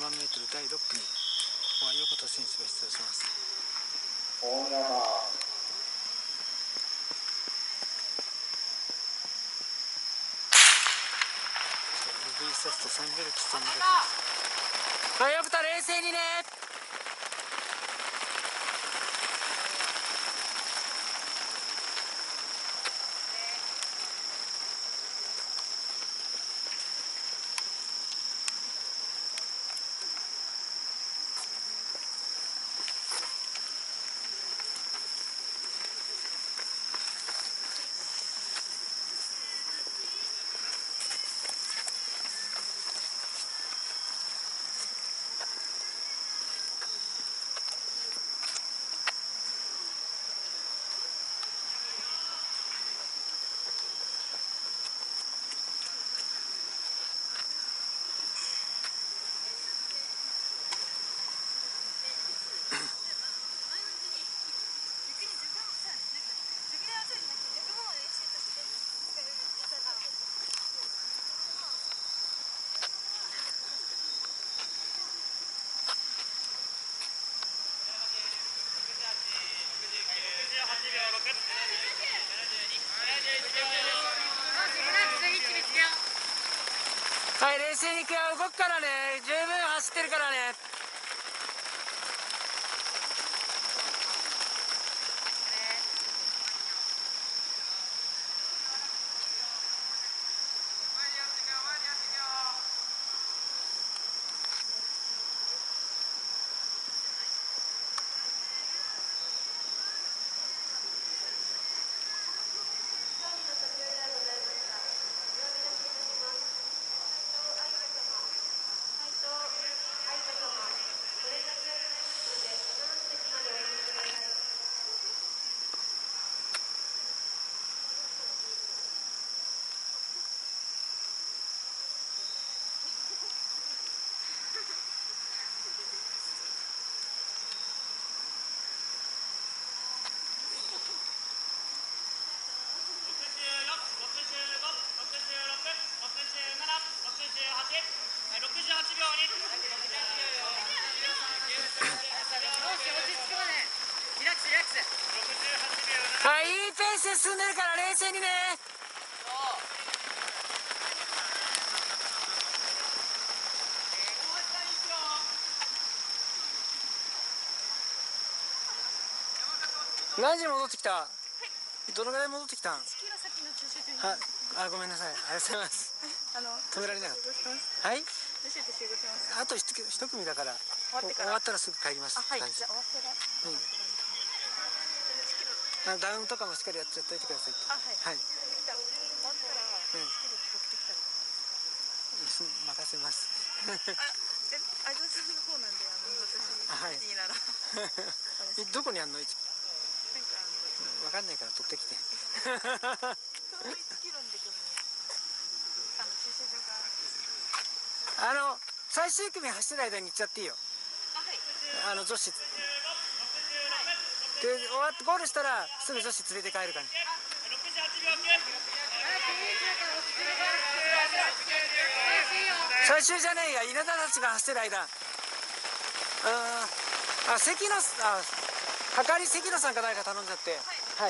万メートル第6組、ここは横田選手が出場します。 大山ルビーソフトサンベルキストに出てます。はい、横田冷静にね。はい、冷静に行くよ。動くからね。十分走ってるからね。はい、いいペースで進んでるから冷静にね。何時に戻ってきた？はい、どのぐらい戻ってきたん？1キロ先の駐車場に。あ、ごめんなさい。ありがとうございます。止められなかった。はい。あと一組だから終わったらすぐ帰ります。はい。じゃあ終わったら。うん。ダウンとかもしっかりやっちゃっといてください。はい。はい。終わったら1キロ取ってきたら。任せます。あずさんの方なんで私いいなら。どこにあんの？わかんないから取ってきて。1キロのところに駐車場が。最終組走ってる間に行っちゃっていいよ。はい。女子。で、終わってゴールしたらすぐ女子連れて帰るから。最終じゃねえや、稲田たちが走ってる間。関野、はかり関野さんか誰か頼んじゃって。はい。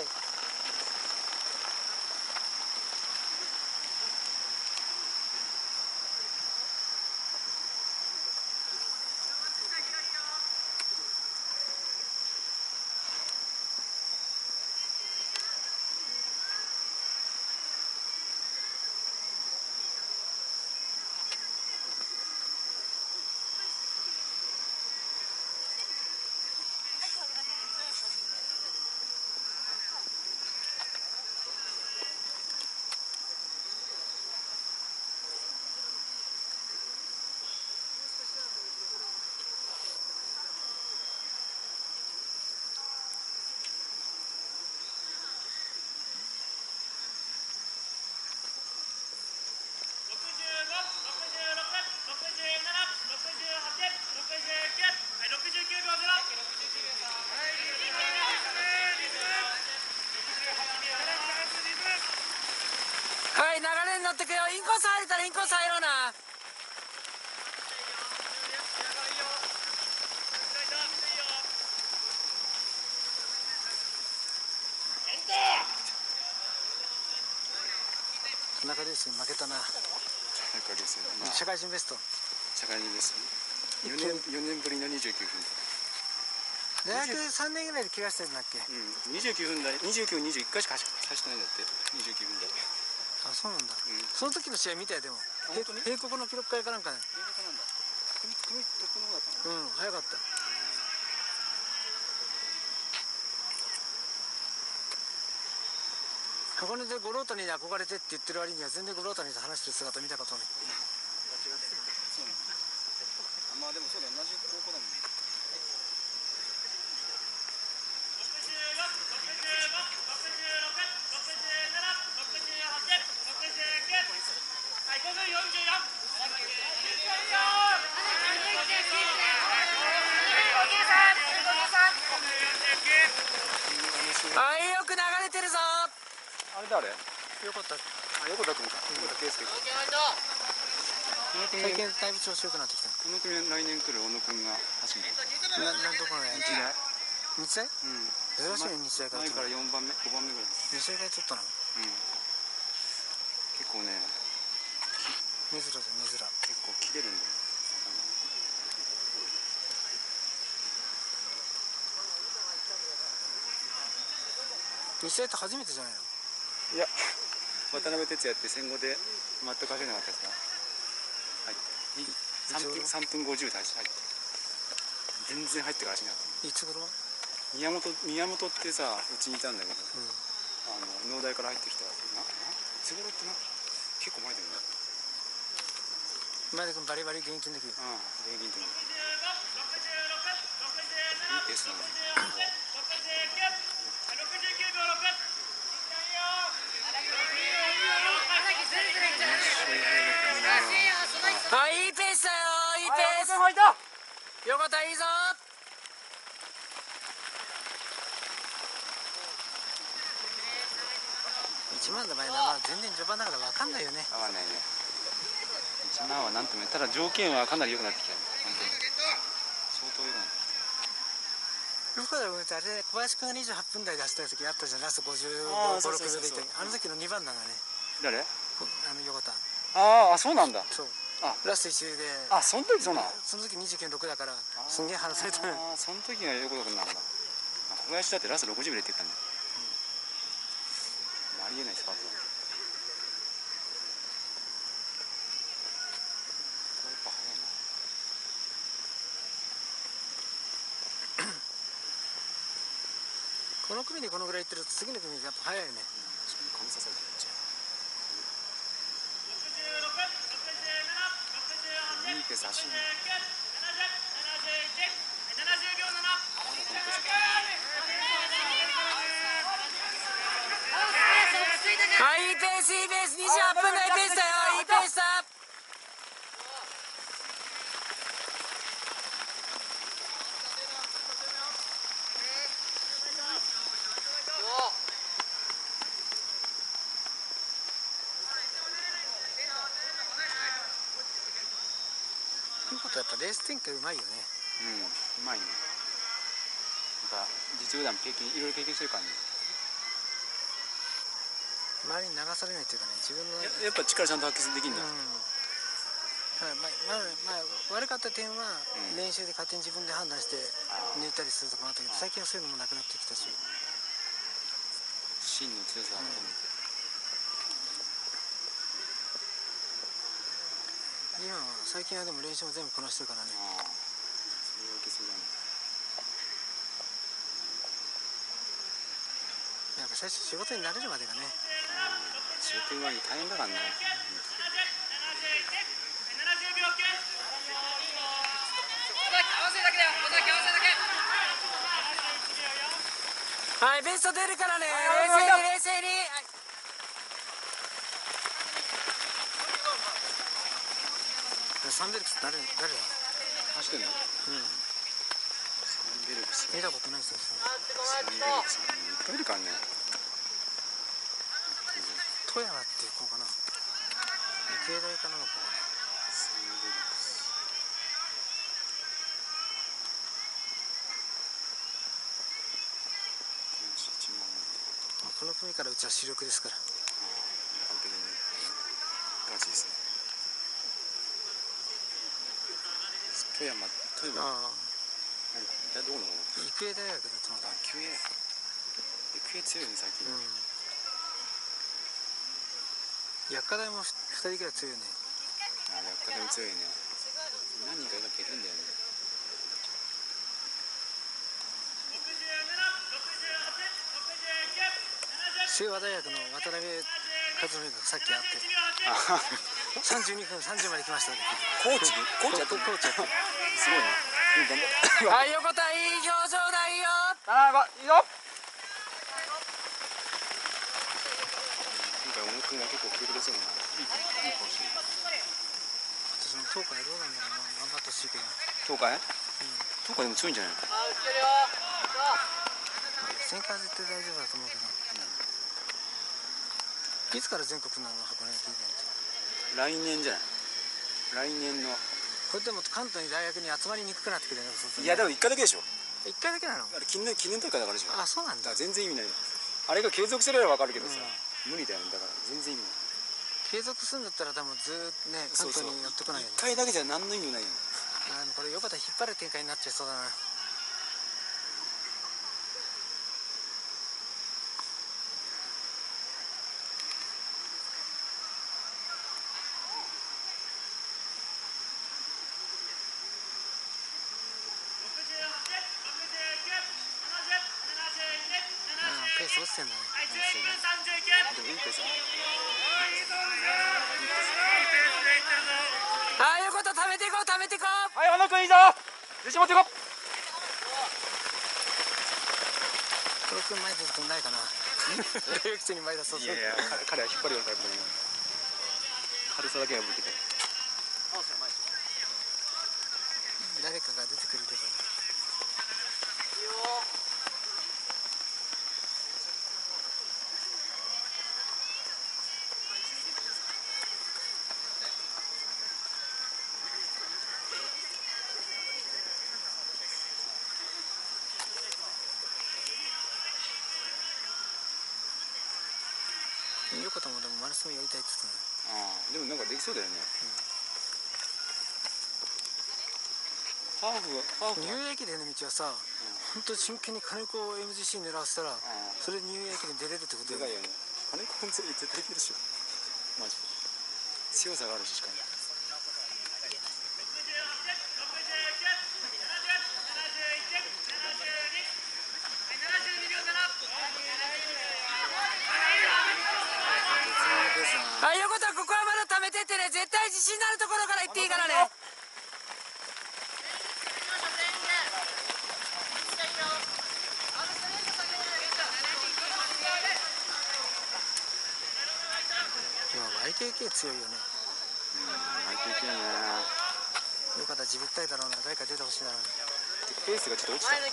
はい、流れに乗ってくよ。インコース入れたらインコース入ろうな。 田中です負けたな。 田中ですよ、まあ、 社会人ベスト。 社会人ベスト4年ぶりの29分。 大学3年ぐらいで怪我してるんだっけ。 うん、29分台、29、21回しか走ってないんだって、29分台。 あ、そうなんだ、その時の試合見たよ。でも平国の記録会かなんかね。 平国なんだ。組トップの方だったの。 早かった。箱根で五郎谷に憧れてって言ってる割には全然五郎谷と話してる姿見たことない。 そうなんだ。まあでもそうだ、同じ高校だもんね。 あ、よく流れてるぞ。 あれ誰？ 横田。 あ、横田君か。横田圭介君。 最近だいぶ調子良くなってきた。 この組は来年来る小野君が走る。 なんとこのやつ。日大？珍しいね、日大から。 前から4番目、5番目ぐらい。 日大から取ったの？ 結構ね。 珍しい、珍。 結構切れるんだよ。 日大って初めてじゃないの？ いや、渡辺哲也って戦後で全く走れなかったやつが入って3分50で走って全然入ってから走れなかった。 いつ頃？ 宮本ってさ、うちにいたんだけど、農大から入ってきた。いつ頃ってな、結構前だよね。 前田君バリバリ現役の時。 現役の時。いいペースだね。 あ、いいペースだよ、いいペース。横田いいぞ。1万の場合は全然序盤だから分かんないよね。 分かんないね。1万はなんとも言ったら条件はかなり良くなってきた。本当に相当良くなってきた。 横田君ってあれ、小林君が28分台出した時あったじゃん。ラスト55、6秒でいて、あの時の2番なんだね。 誰？ 横田。 ああ、そうなんだ。 そう。ラスト1周で。 あ、その時そうなの？ その時29、6だからすんげえ離されたの。 ああ、その時が横田君なんだ。小林だってラスト60秒でいってたんだよ。ありえないスパートだ。やっぱ速いな。 この組でこのぐらいいってると次の組やっぱ速いよね。 確かに神刺されてっちゃう。いいペース走るね。 あ、いいペース、いいペース、28分台ペースだよ、いいペースだ。いうことはやっぱレース展開うまいよね。 うまいね。やっぱ実業団いろいろ経験してるからね。 周りに流されないというかね、自分のやっぱ力ちゃんと発揮できるんだ。 悪かった点は練習で勝手に自分で判断して抜いたりするとかもあったけど、最近はそういうのもなくなってきたし、 芯の強さを求めて、 今は最近はでも練習も全部こなしてるからね。 それはいけそうだね。 やっぱ最初仕事に慣れるまでがね。 仕事は大変だからね。 はい、ベスト出るからね。冷静に。サンベルクス誰だ？ 走ってんの？サンベルクス。 見たことない選手。 サンベルクスいっぱいいるからね。 富山っていう子かな。育英大かなの子かな。 サンベルクス。 この組からうちは主力ですから。 完璧に。 らしいですね。富山ああどこの育英大学だと思う。 育英強いね最近。 薬科大も2人ぐらい強いよね。 薬科大も強いね。何人か今いるんだよね。 清和大学の渡辺和美がさっき会って32分30まで来ましたね。 コーチやってる。 コーチやってる。 すごいな。 はい、横田いい表情だいいよ。 いいよ。今回小野君が結構来てくれそうな。いいかもしれない。 その東海どうなんだろうな。頑張ってほしいけど。 東海でも強いんじゃないの。 予選から絶対大丈夫だと思うけど、いつから全国なの箱根駅伝って。 来年じゃない。来年の。 これでも関東に大学に集まりにくくなってくるね。 いやでも1回だけでしょ。 1回だけなの。 あれ記念大会だからでしょ。 あ、そうなんだ。 全然意味ない。あれが継続すれば分かるけどさ、無理だよね。だから全然意味ない。 継続するんだったら多分ずーっとね関東に寄ってこないよね。 1回だけじゃ何の意味もないよね。 でもこれ横田引っ張る展開になっちゃいそうだな。ペース落ちてんだね。 でもいいペースだね。 ああ、横田貯めていこう貯めていこう。 はい、小野君いいぞ。自信持っていこう。 黒くん前出てくんないかな。大学生に前出そう。 いや彼は引っ張るよタイプだよ。軽さだけは武器で。 誰かが出てくれればね。横田もでもマラソンやりたいって言ってたね。 でもなんかできそうだよね。ハーフニューイヤー駅伝の道はさ、本当真剣に金子を MGC 狙わせたら、それニューイヤー駅伝出れるってことだよね。 金子本当に絶対いけるでしょ。マジで強さがあるし、しかも。 はい、横田ここはまだ貯めてってね。絶対自信のあるところから行っていいからね。今 YKK 強いよね。 YKK ね。 横田自分たいだろうな。誰か出てほしいだろうね。 ペースがちょっと落ちた。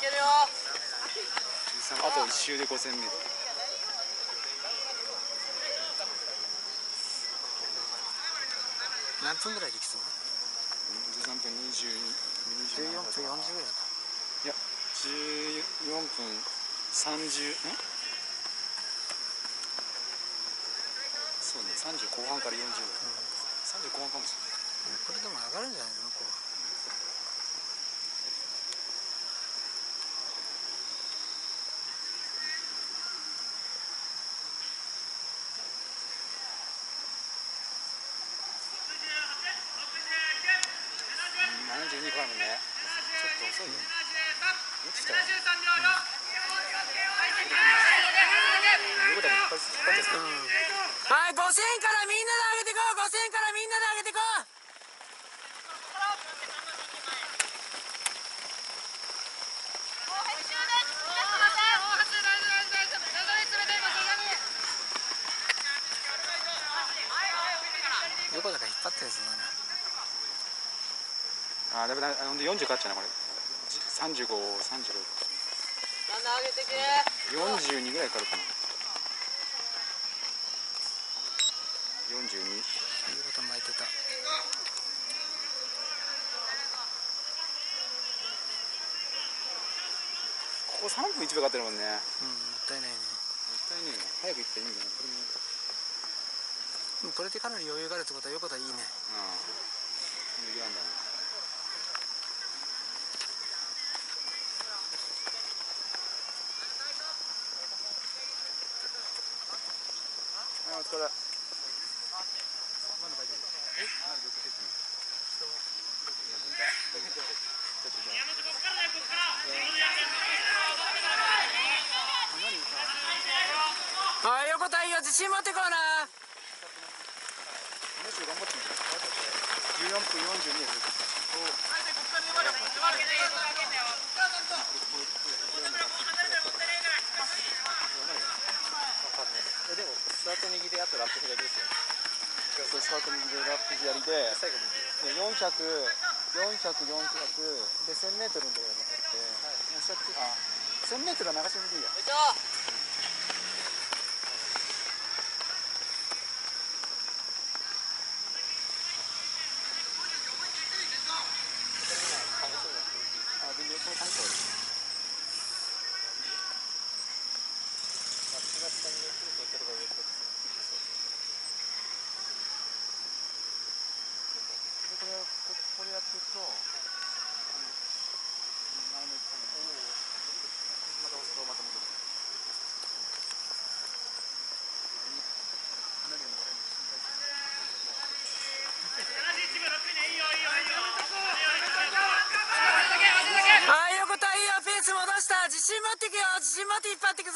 あと1周で5000メートル。 何分ぐらいできそう？ 13分 14分40ぐらいか。 いや14分30そうね、30後半から40ぐらい、30後半かもしれない。 これでも上がるんじゃないのこう。 72からもね、ちょっと遅いね。落ちたよ。 はい、5000からみんなで上げていこう。5000からみんなで上げていこう。横田が引っ張ったやつだな。 だめだ、40勝っちゃうなこれ。35、36。42ぐらいかかるかな。42。 横田巻いてた。 ここ3分1秒かかってるもんね。 もったいないね。 もったいねえよ。早く行ったらいいんだよ。これもこれでかなり余裕があるってことは横田いいね。 余裕あんだね。はい、お疲れ。 はい、横田いいよ、自信持ってこうな。 もし頑張ってみて。14分42秒。 でもスタート右であとラップ左ですよね。 そう、スタート右でラップ左で、 最後で400、400、400で1000メートルのところが残って、もう1000メートルは流し見でいいや。全然この感想です。これやっていくと、前の一本また押すとまた戻る。 はい、横田いいよ、ペース戻した。自信持っていくよ、自信持って引っ張っていくぞ。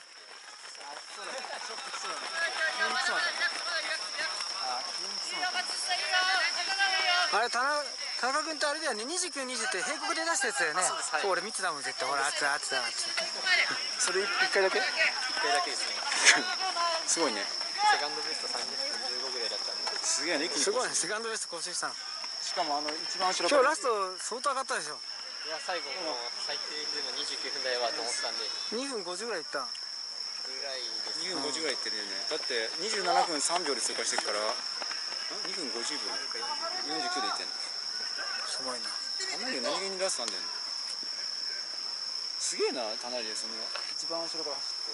あれ、田中君ってあれだよね、29、20って並国で出したやつだよね。そう、俺見てたもん、絶対。ほら、あってた。 それ1回だけ？ 1回だけですね。 すごいね。 セカンドベスト30分15ぐらいだったんで。 すげえね、 すごいね、セカンドベスト更新したの。 しかも一番後ろ今日ラスト相当上がったでしょ。 いや、最後も最低でも29分台はと思ったんで。 2分50ぐらいいった。 ぐらいです。 2分50ぐらいいってるよね。だって27分3秒で通過してるから、2分50秒49でいってんの。 すごいな。 田成何気にラストなんだよね。すげえな、田成でその一番後ろから走って。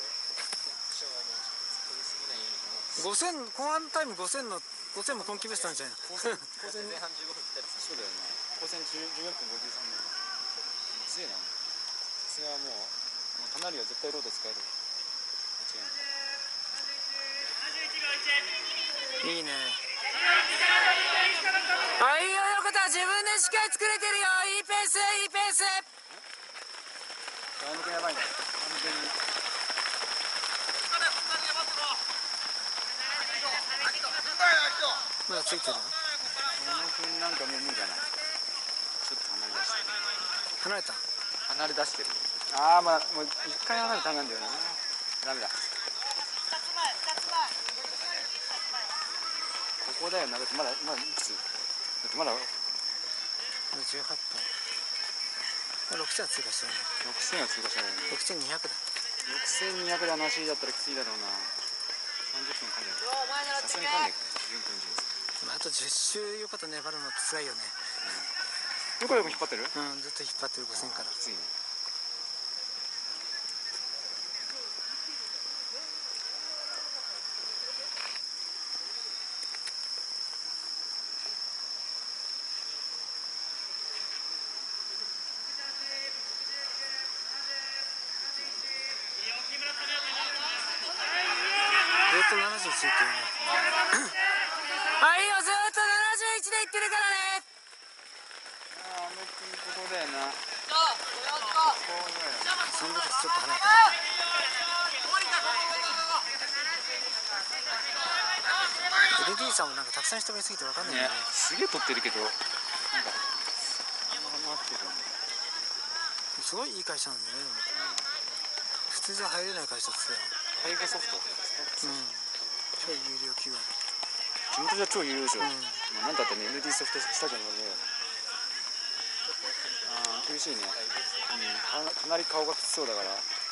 5000後半タイム5000も今季ベストなんじゃないの。 高専前半15分ぴったりです。 そうだよな。高専14分53秒。すげえな。さすがもう田成は絶対ロード使える。間違いない。 いいね。あ、いいよ横田、自分でしっかり作れてるよ。いいペース、いいペース。 前向きやばいね。完全に。 まだついてるの？ 山野君なんかもう無理だな。ちょっと離れ出してる。 離れた？ 離れ出してる。ああ、まあもう一回離れたんだよな。ダメだ。ここだよな。だってまだいくつ？だってまだ 18分。6000は通過したよね。 6000は通過したよね。 6200だ。 6200で話だったらきついだろうな。30分かんじゃない。さすがにかんないか。4分40です。 あと10周横田粘るのって辛いよね。 よく引っ張ってる？ うん、ずっと引っ張ってる5000から。 きついね。 ずっと70ついてるね。あ、いいよ、ずっと71でいってるからね。 ああ、ここだよな。 その時ちょっと離れた。LD さんもなんかたくさん人がいすぎて分かんないよね。 すげえ撮ってるけど、なんかあんま待ってるね。 すごいいい会社なんだよね。普通じゃ入れない会社っつって介護ソフト。 うん。超有料企業。 地元じゃ超有料でしょ。まあなんだってね、ND ソフトスタジオのね。ああ、厳しいね。かなり顔がきつそうだから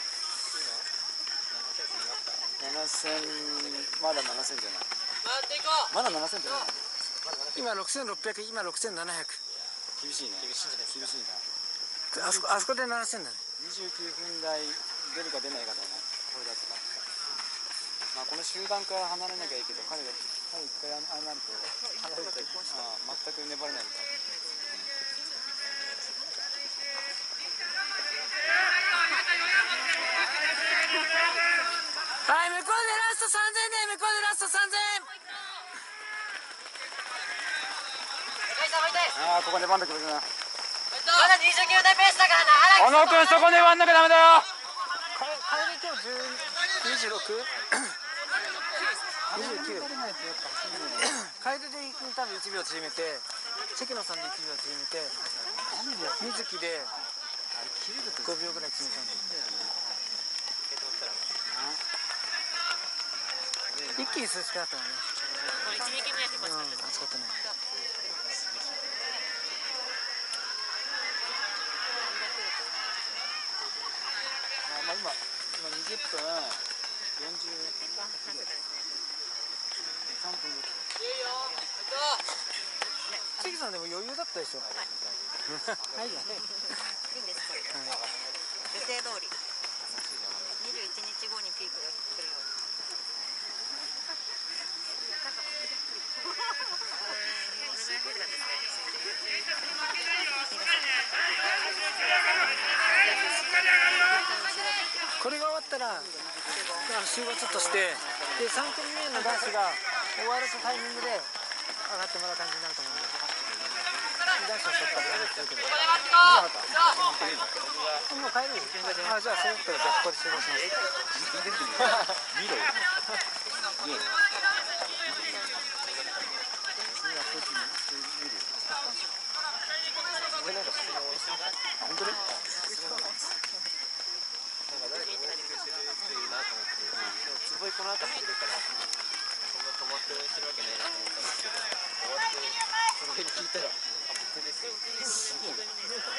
。7000、まだ7000じゃない。まだ7000じゃない。 今6600、今6700。 厳しいね。厳しいな。 あそこで7000だね。 29分台出るか出ないかだな。これだったら。まあこの集団から離れなきゃいいけど、彼が一回ああなると離れて全く粘れないみたいな。 はい、向こうでラスト3000ね、向こうでラスト3000。 ああ、ここ粘んなきゃいけない。 まだ29台ペースだからな。 小野君、そこ粘んなきゃダメだよ。 帰り今日26？ 29。楓で多分1秒縮めて、関野さんで1秒縮めて、水木で5秒ぐらい縮めたんだよ。一気に涼しくなったのね。 1、2キロやってます。 暑かったね。 まあ今20分40。3分ぐらい。 関さんでも余裕だったでしょ。はい。いいんですこれ。予定通り。21日後にピークが来るように。 これが終わったら集合ちょっとして、で3組目の男子が終わるタイミングで上がってもらう感じになると思うんで、男子はそっからやるけど。もう帰る？あ、じゃあそうやったらじゃあここで集合します。見ろよ。 本当に？すごいこの後走るから、そんな止まってしてるわけないなと思ったんですけど、終わってその辺聞いたら、僕ですよ。すごいね。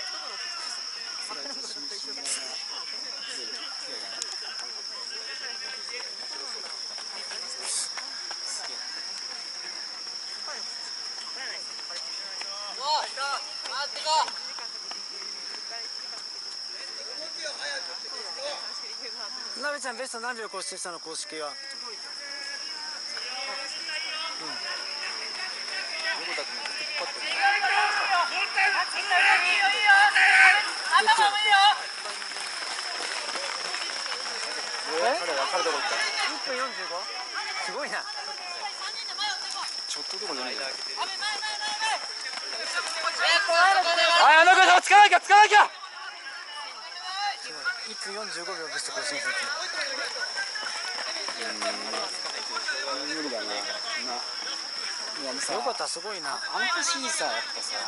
なべちゃんベスト何秒更新したの公式は？1分45？すごいな。 ちょっとでもね。はい、 あの子つかなきゃ。1分45秒ベスト更新する。 無理だな。 よかった、すごいな。 あの年にさ、やっぱさ、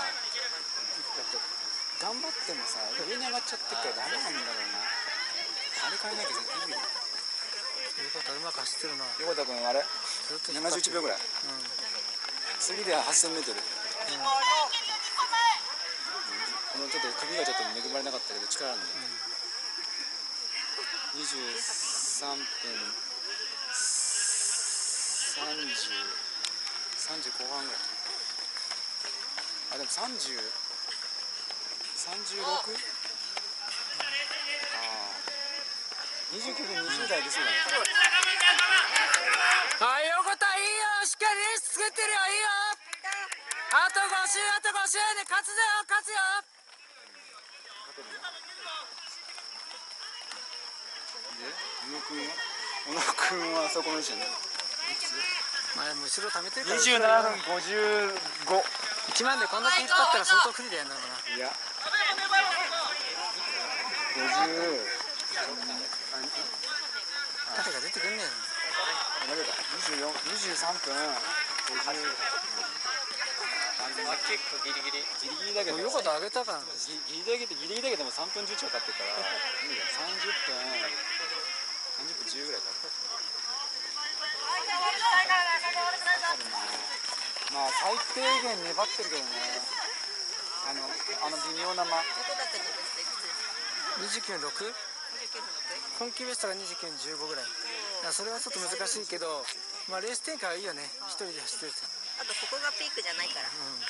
頑張ってもさ、上に上がっちゃってるからダメなんだろうな。あれ変えなきゃ絶対無理だよ。 よかった、うまく走ってるな。 横田君あれ71秒ぐらい、次で 8000m、このちょっと首がちょっと恵まれなかったけど力あるんで、23分30後半ぐらい、あでも36？29分20台ですよね。 はい、横田いいよ、しっかりレース作ってるよ、いいよ。あと5周で勝つよ。 で、小野君はそこの位置なんだ。 まあ、後ろ溜めてるから。 27分55。 1万でこんだけ引っ張ったら相当不利だよな。 いや。50。 縦が出てくんねえよ。 23分50。 結構ギリギリだけど。 よかった、上げたから。 ギリギリだけども3分11かかってるから。30分10ぐらいかかる。まあ最低限粘ってるけどね。微妙な 29分 6？ 今季ベストが29分15ぐらい。それはちょっと難しいけど、まあレース展開はいいよね。一人で走ってると。 あとここがピークじゃないから。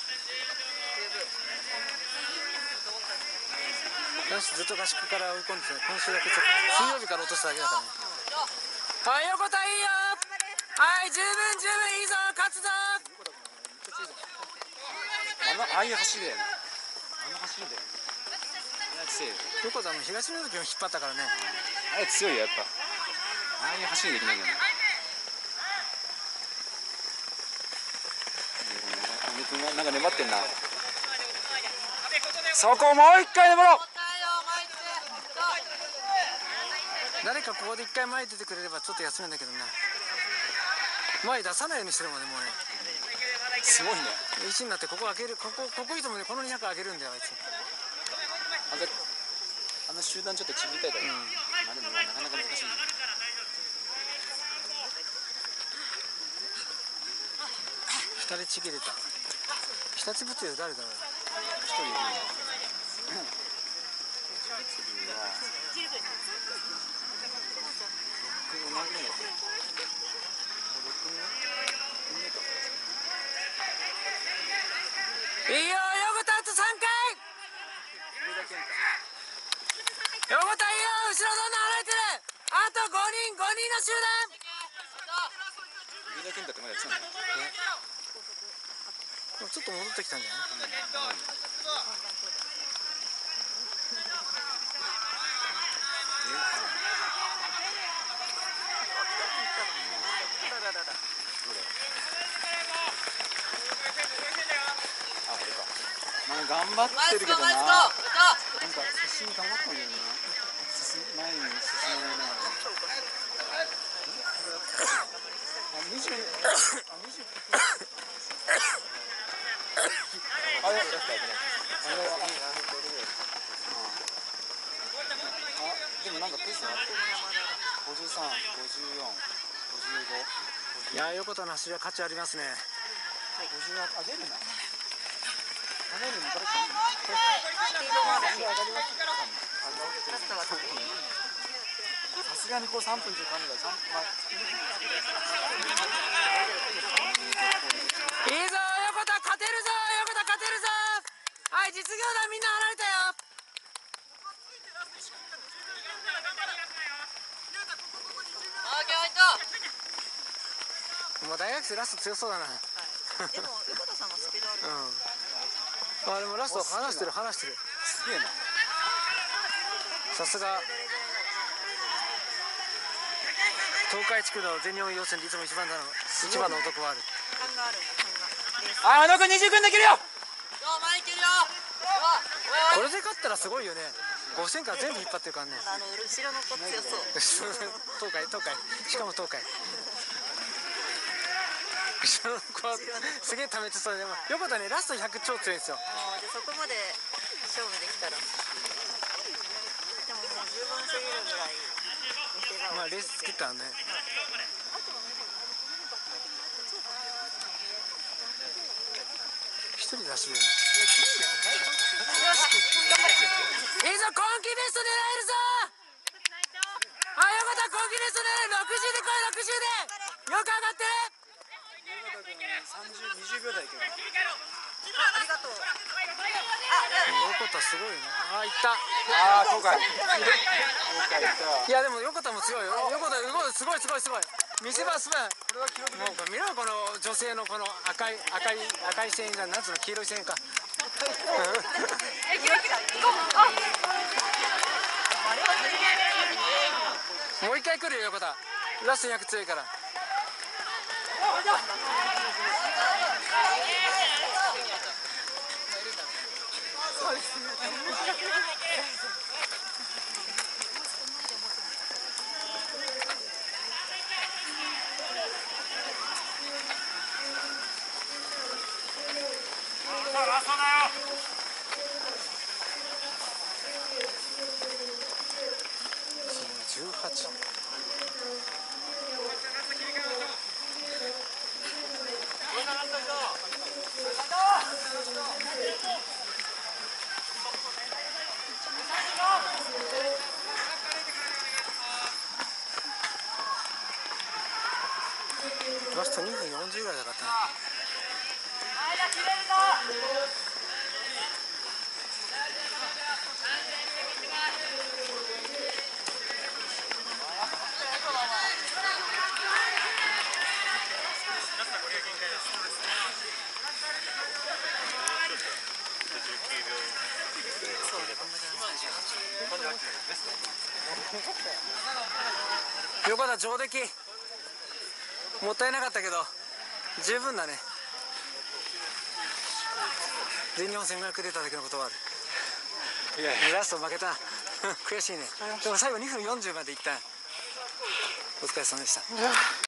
男子ずっと合宿から追い込んでて、今週だけちょっと水曜日から落としただけだからね。はい、横田いいよ。 はい十分いいぞ勝つぞ。 ああいう走りだよね。あの走りだよね。あれ強いよ。 横田も東の時も引っ張ったからね。 あれ強いよやっぱ。ああいう走りできないよね。神君がなんか粘ってんな。そこもう一回粘ろう。 誰かここで一回前出てくれればちょっと休めんだけどな。前出さないようにしてるもんねもうね。 すごいね。 1になってここ開ける、ここいいともね、この200開けるんだよあいつ。 あの集団ちょっとちぎりたいだろう。まあでもなかなか難しいね。 2人ちぎれた。日立物流誰だろう。 一人いるよ。 いいよ横田あと3回。横田いいよ後ろどんどん離れてる。あと5人の集団。 上田健太ってまだやってたんだよ。 ちょっと戻ってきたんじゃない。 あ、これか。まあ頑張ってるけどな。なんか写真頑張ったんだよな。前に進めないながら。20あれでもなんかペースがあって53、54、55。 いや横田の走りは価値ありますね。 50あ出るな。さすがにこう3分中間だ。 いいぞ横田勝てるぞ。横田勝てるぞ。はい実業団みんな離れたよ。もう大学生ラスト強そうだな。 でも横田さんもスピードある。 あでもラスト離してる。 すげえな。 さすが東海地区の全日本予選でいつも一番の男はある。 勘があるんだ。 あ、小野君20分できるよ。 これで勝ったらすごいよね。5000から全部引っ張ってるからね。 後ろの子強そう。 東海しかも東海後ろの子はすげえ溜めてそうで、横田ねラスト100超強いんですよ。 でそこまで勝負できたらでももう十分すぎるぐらい見せ場まあレース作ったらね。一人で走るよね。いいぞ今季ベスト狙えるぞ。あ横田今季ベスト狙える。60で来い。60でよく上がってる。 20秒台いける。 ありがとう。 横田すごいね。あいった。 ああ東海。 いやでも横田も強いよ。横田すごい。見せ場すごい。もう見ろこの女性のこの赤い線がなんつうの黄色い線か。もう一回来るよ横田。ラスト100強いから。18。ラスト2分40ぐらいだかったね。 横田上出来もったいなかったけど十分だね。全日本1500出た時のことはある。いやラスト負けたな悔しいね。でも最後2分40までいった。お疲れ様でした。